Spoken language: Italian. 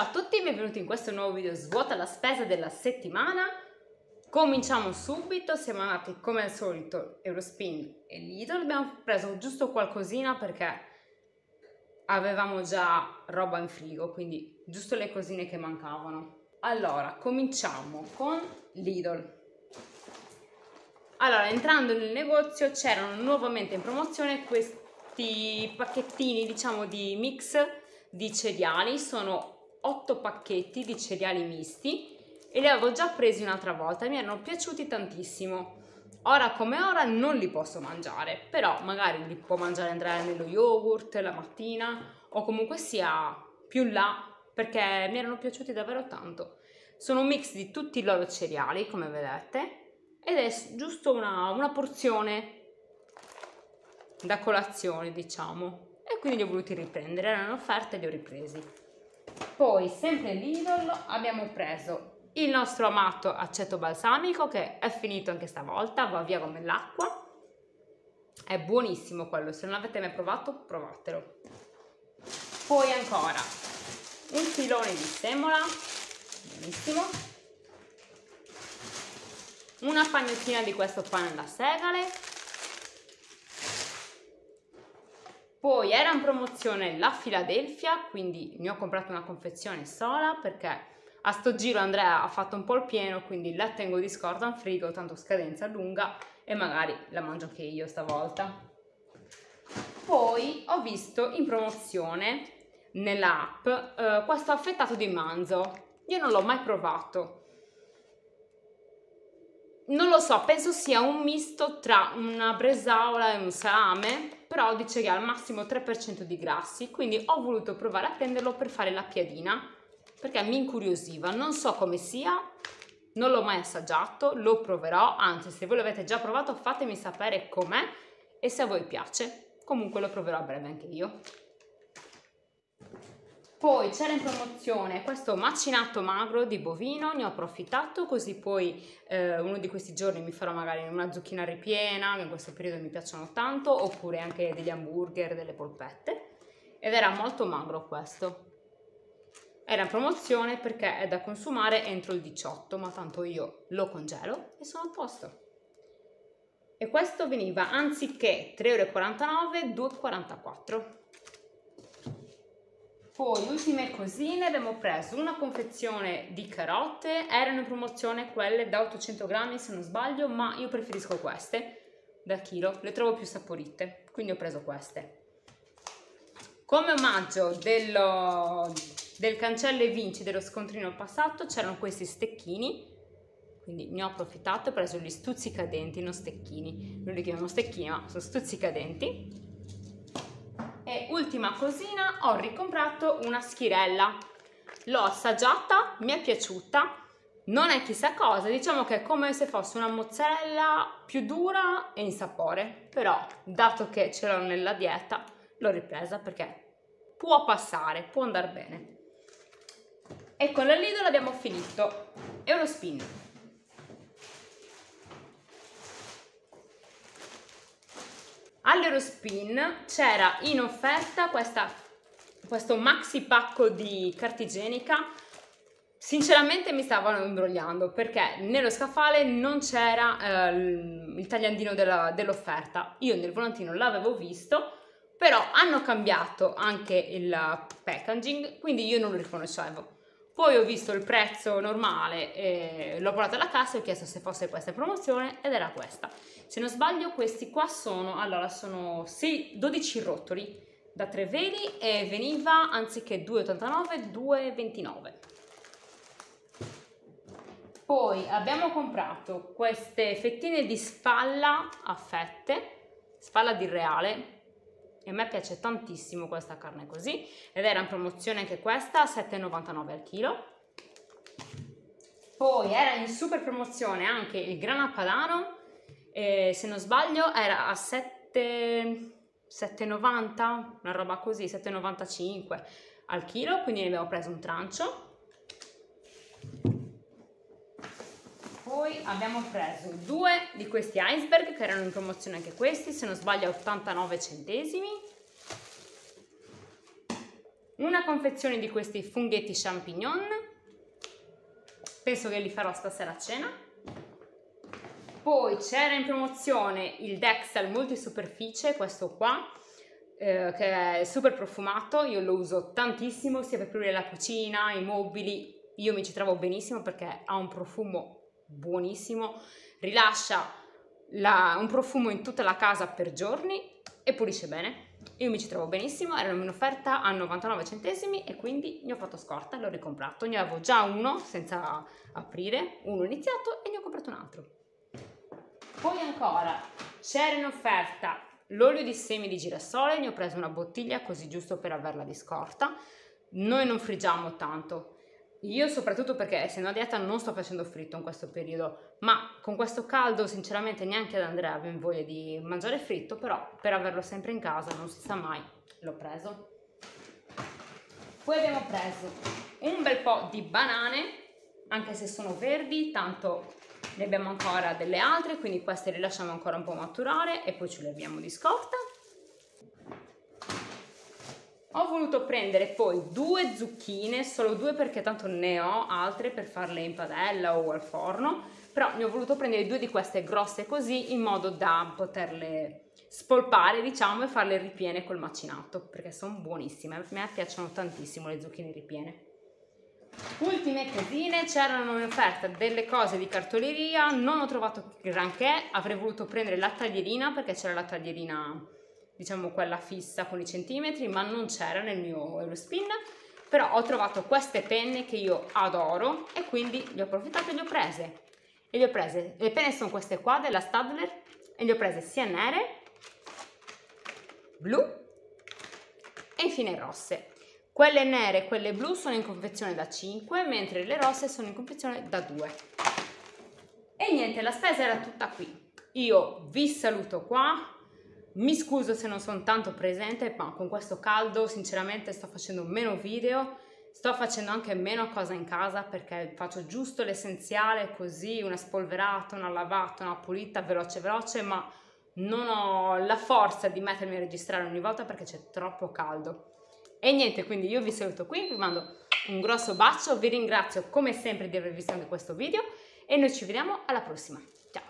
Ciao a tutti, benvenuti in questo nuovo video svuota la spesa della settimana. Cominciamo subito, siamo andati come al solito Eurospin e Lidl, abbiamo preso giusto qualcosina perché avevamo già roba in frigo, quindi giusto le cosine che mancavano. Allora, cominciamo con Lidl. Allora, entrando nel negozio c'erano nuovamente in promozione questi pacchettini, diciamo, di mix di cereali. Sono 8 pacchetti di cereali misti e li avevo già presi un'altra volta, mi erano piaciuti tantissimo. Ora come ora non li posso mangiare, però magari li può mangiare Andrea nello yogurt la mattina o comunque sia più in là, perché mi erano piaciuti davvero tanto. Sono un mix di tutti i loro cereali, come vedete, ed è giusto una porzione da colazione, diciamo, e quindi li ho voluti riprendere, erano in offerta e li ho ripresi. Poi sempre Lidl abbiamo preso il nostro amato aceto balsamico, che è finito anche stavolta, va via come l'acqua, è buonissimo quello, se non l'avete mai provato provatelo. Poi ancora un filone di semola, buonissimo, una pagnottina di questo pane alla segale. Poi era in promozione la Philadelphia, quindi ne ho comprato una confezione sola perché a sto giro Andrea ha fatto un po' il pieno, quindi la tengo di scorta in frigo, tanto scadenza lunga e magari la mangio anche io stavolta. Poi ho visto in promozione nell'app questo affettato di manzo, io non l'ho mai provato. Non lo so, penso sia un misto tra una bresaola e un salame, però dice che ha al massimo 3% di grassi, quindi ho voluto provare a prenderlo per fare la piadina, perché mi incuriosiva. Non so come sia, non l'ho mai assaggiato, lo proverò, anzi se voi l'avete già provato fatemi sapere com'è e se a voi piace. Comunque lo proverò a breve anche io. Poi c'era in promozione questo macinato magro di bovino, ne ho approfittato, così poi uno di questi giorni mi farò magari una zucchina ripiena, che in questo periodo mi piacciono tanto, oppure anche degli hamburger, delle polpette, ed era molto magro questo. Era in promozione perché è da consumare entro il 18, ma tanto io lo congelo e sono a posto. E questo veniva anziché 3,49 €, 2,44 €. Poi, ultime cosine, abbiamo preso una confezione di carote, erano in promozione quelle da 800 grammi se non sbaglio, ma io preferisco queste da chilo, le trovo più saporite, quindi ho preso queste. Come omaggio del Cancella e Vinci dello scontrino passato c'erano questi stecchini, quindi ne ho approfittato e ho preso gli stuzzicadenti, non stecchini, noi li chiamiamo stecchini ma sono stuzzicadenti. E ultima cosina, ho ricomprato una schirella, l'ho assaggiata, mi è piaciuta, non è chissà cosa, diciamo che è come se fosse una mozzarella più dura e in sapore, però dato che ce l'ho nella dieta l'ho ripresa perché può passare, può andare bene. E con la Lidl abbiamo finito. Eurospin. All'Eurospin c'era in offerta questo maxi pacco di carta igienica. Sinceramente mi stavano imbrogliando perché nello scaffale non c'era il tagliandino dell'offerta. Io nel volantino l'avevo visto, però hanno cambiato anche il packaging, quindi io non lo riconoscevo. Poi ho visto il prezzo normale e l'ho portato alla cassa e ho chiesto se fosse questa promozione ed era questa. Se non sbaglio questi qua sono 12 rotoli da 3 veli e veniva anziché 2,89 2,29. Poi abbiamo comprato queste fettine di spalla a fette, spalla di reale, e a me piace tantissimo questa carne così, ed era in promozione anche questa a 7,99 al chilo. Poi era in super promozione anche il grana padano, se non sbaglio era a 7,90, una roba così, 7,95 al chilo, quindi ne abbiamo preso un trancio. Poi abbiamo preso 2 di questi iceberg che erano in promozione anche questi, se non sbaglio a 89 centesimi. una confezione di questi funghetti champignon, penso che li farò stasera a cena. Poi c'era in promozione il Dexal multisuperficie, questo qua, che è super profumato, io lo uso tantissimo sia per pulire la cucina, i mobili, io mi ci trovo benissimo perché ha un profumo buonissimo, rilascia un profumo in tutta la casa per giorni e pulisce bene. Io mi ci trovo benissimo, era in offerta a 99 centesimi e quindi ne ho fatto scorta, l'ho ricomprato, ne avevo già uno senza aprire, uno iniziato e ne ho comprato un altro. Poi ancora c'era in offerta l'olio di semi di girasole, ne ho preso una bottiglia così giusto per averla di scorta. Noi non friggiamo tanto, io soprattutto perché essendo a dieta non sto facendo fritto in questo periodo, ma con questo caldo sinceramente neanche ad Andrea avevo voglia di mangiare fritto, però per averlo sempre in casa non si sa mai, l'ho preso. Poi abbiamo preso un bel po' di banane, anche se sono verdi, tanto ne abbiamo ancora delle altre, quindi queste le lasciamo ancora un po' maturare e poi ce le abbiamo di scorta. Ho voluto prendere poi 2 zucchine, solo 2 perché tanto ne ho altre per farle in padella o al forno, però ne ho voluto prendere 2 di queste grosse così in modo da poterle spolpare, diciamo, e farle ripiene col macinato, perché sono buonissime, a me piacciono tantissimo le zucchine ripiene. Ultime cosine, c'erano in offerta delle cose di cartoleria, non ho trovato granché, avrei voluto prendere la taglierina perché c'era la taglierina, diciamo quella fissa con i centimetri, ma non c'era nel mio Eurospin, però ho trovato queste penne che io adoro e quindi ne ho approfittato e le ho prese. Le penne sono queste qua della Staedtler e le ho prese sia nere, blu e infine rosse. Quelle nere e quelle blu sono in confezione da 5, mentre le rosse sono in confezione da 2. E niente, la spesa era tutta qui. Io vi saluto qua. Mi scuso se non sono tanto presente, ma con questo caldo sinceramente sto facendo meno video, sto facendo anche meno cose in casa perché faccio giusto l'essenziale, così una spolverata, una lavata, una pulita veloce veloce, ma non ho la forza di mettermi a registrare ogni volta perché c'è troppo caldo. E niente, quindi io vi saluto qui, vi mando un grosso bacio, vi ringrazio come sempre di aver visto anche questo video e noi ci vediamo alla prossima. Ciao!